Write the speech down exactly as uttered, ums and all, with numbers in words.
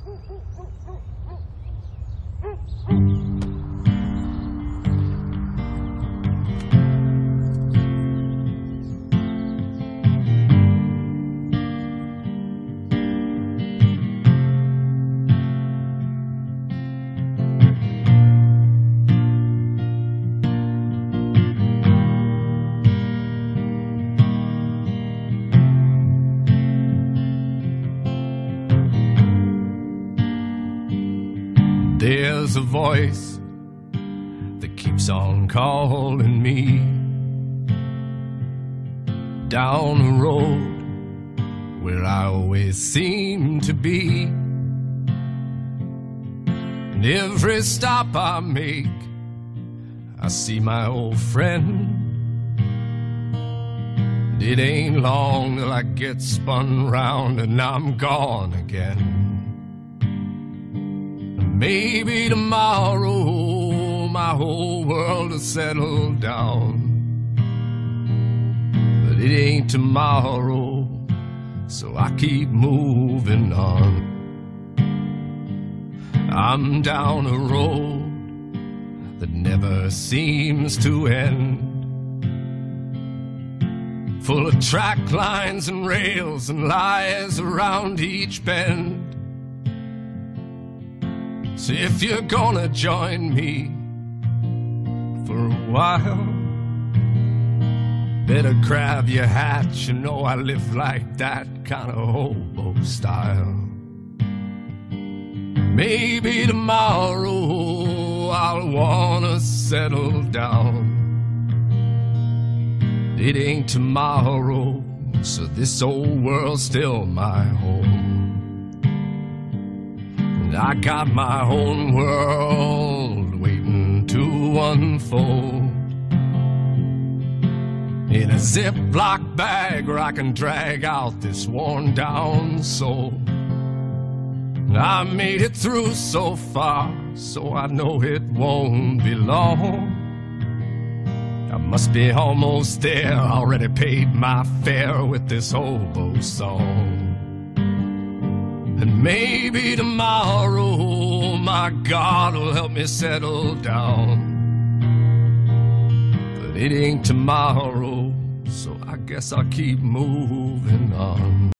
There's a voice that keeps on calling me down a road where I always seem to be. And every stop I make, I see my old friend. And it ain't long till I get spun round and I'm gone again. Maybe tomorrow my whole world will settle down, but it ain't tomorrow, so I keep moving on. I'm down a road that never seems to end, full of track lines and rails and lies around each bend. So if you're gonna join me for a while, better grab your hat. You know I live like that kind of hobo style. Maybe tomorrow I'll wanna settle down. It ain't tomorrow, so this old world's still my home. I got my own world waiting to unfold in a Ziploc bag where I can drag out this worn down soul. I made it through so far, so I know it won't be long. I must be almost there, already paid my fare with this hobo song. And maybe tomorrow my God will help me settle down, but it ain't tomorrow, so I guess I'll keep moving on.